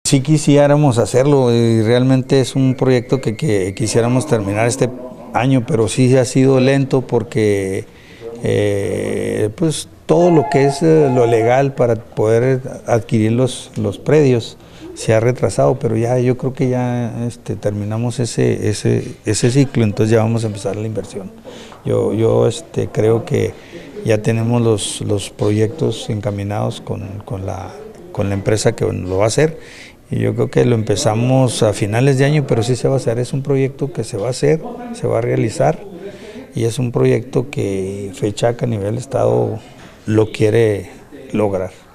Sí quisiéramos hacerlo y realmente es un proyecto que quisiéramos terminar este año, pero sí ha sido lento porque pues todo lo que es lo legal para poder adquirir los predios se ha retrasado, pero ya yo creo que ya terminamos ese ciclo, entonces ya vamos a empezar la inversión. Yo creo que ya tenemos los proyectos encaminados con la empresa que lo va a hacer. Y yo creo que lo empezamos a finales de año, pero sí se va a hacer. Es un proyecto que se va a hacer, se va a realizar y es un proyecto que FECHAC a nivel estado lo quiere lograr.